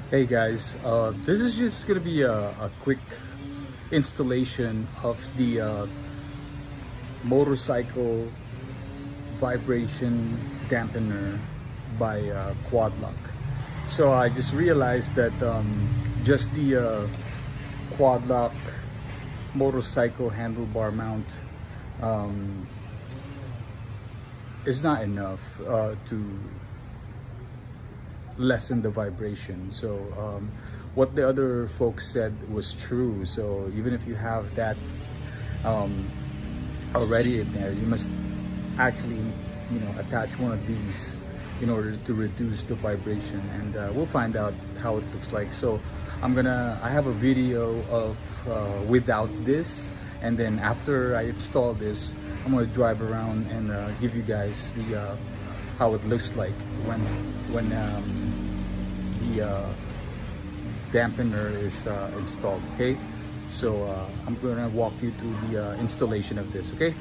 Hey guys, this is just gonna be a quick installation of the motorcycle vibration dampener by Quadlock. So I just realized that just the Quadlock motorcycle handlebar mount um, is not enough to lessen the vibration. So what the other folks said was true. So even if you have that um, already in there, you must actually, attach one of these in order to reduce the vibration, and we'll find out how it looks like. So I have a video of without this, and then after I install this, I'm gonna drive around and give you guys the how it looks like when the dampener is installed. Okay, so I'm gonna walk you through the installation of this. Okay.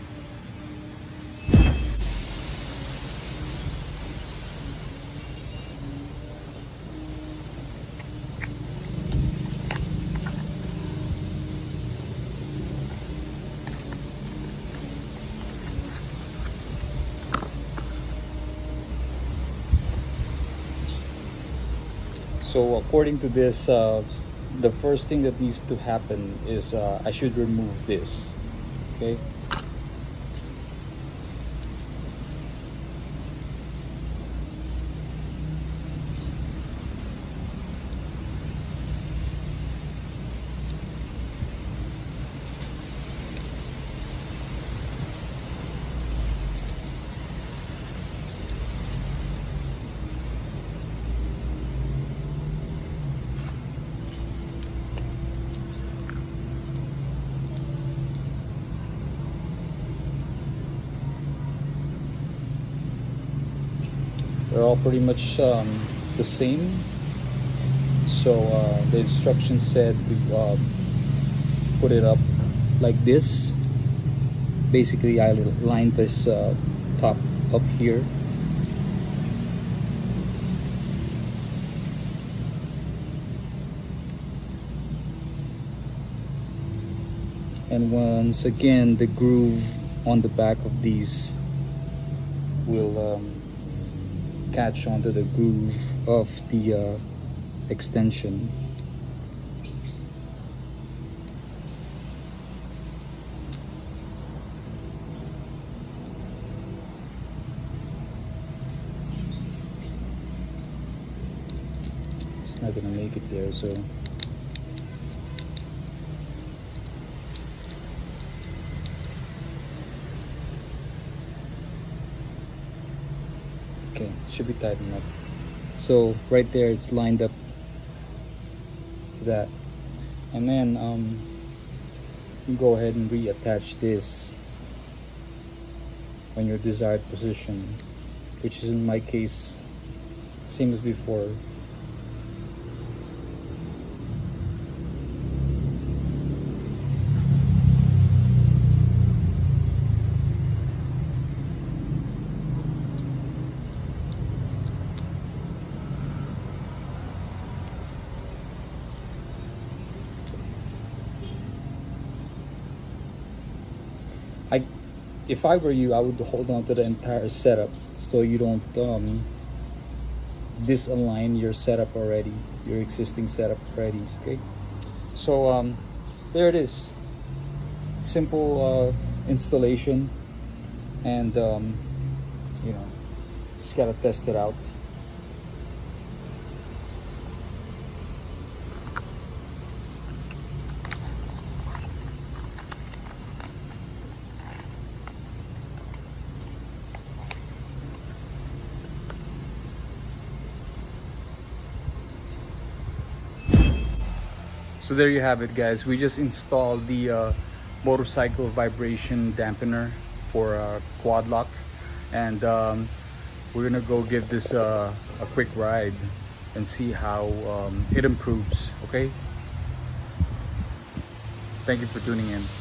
So according to this, the first thing that needs to happen is I should remove this. Okay. They're all pretty much the same. So the instructions said we put it up like this. Basically, I lined this top up here. And once again, the groove on the back of these will catch onto the groove of the extension. It's not gonna make it there, so okay, should be tight enough. So right there, it's lined up to that, and then you go ahead and reattach this on your desired position, which is in my case same as before. If I were you, I would hold on to the entire setup so you don't disalign your setup already, your existing setup already. Okay, so there it is. Simple installation, and just gotta test it out. So there you have it, guys. We just installed the motorcycle vibration dampener for Quadlock, and we're gonna go give this a quick ride and see how it improves. Okay, thank you for tuning in.